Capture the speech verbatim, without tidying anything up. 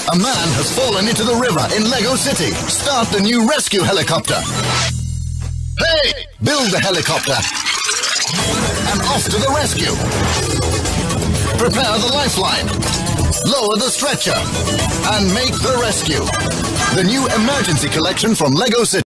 A man has fallen into the river in Lego City. Start the new rescue helicopter. Hey! Build the helicopter. And off to the rescue. Prepare the lifeline. Lower the stretcher. And make the rescue. The new emergency collection from Lego City.